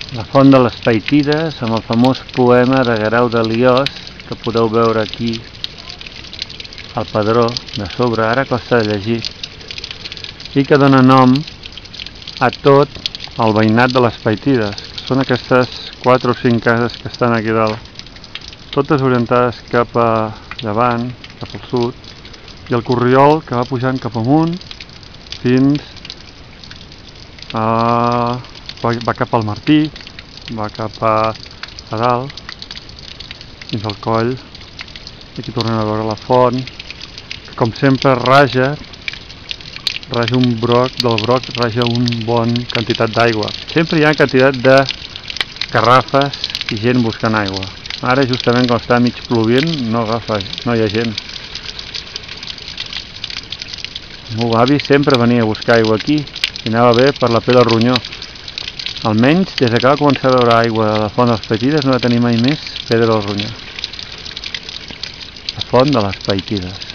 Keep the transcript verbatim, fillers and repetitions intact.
La font de les Paitides, amb el famós poema de Guerau de Liós, que podeu veure aquí al padró de sobre, ara costa de llegir, i que dona nom a tot el veïnat de les Paitides, que són aquestes quatre o cinc cases que estan aquí dalt, totes orientades cap a llevant, cap al sud, i el corriol que va pujant cap amunt fins a... va cap al Martí, va cap a, a dalt, fins al coll, i aquí tornem a veure la font, que com sempre raja, raja un broc, del broc raja un bon quantitat d'aigua. Sempre hi ha quantitat de garrafes i gent buscant aigua. Ara justament quan està mig plovent no agafa, no hi ha gent. El meu avi sempre venia a buscar aigua aquí i anava bé per la pell del ronyó. Almenys des que va començar a veure aigua de la font de les Paitides no va tenir mai més pedra al ronyó. La font de les Paitides.